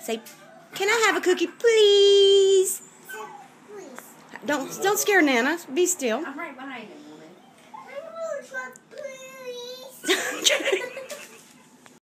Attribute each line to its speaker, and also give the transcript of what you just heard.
Speaker 1: Say, can I have a cookie, please?
Speaker 2: Please.
Speaker 1: Don't scare Nana. Be still.
Speaker 3: I'm right behind him.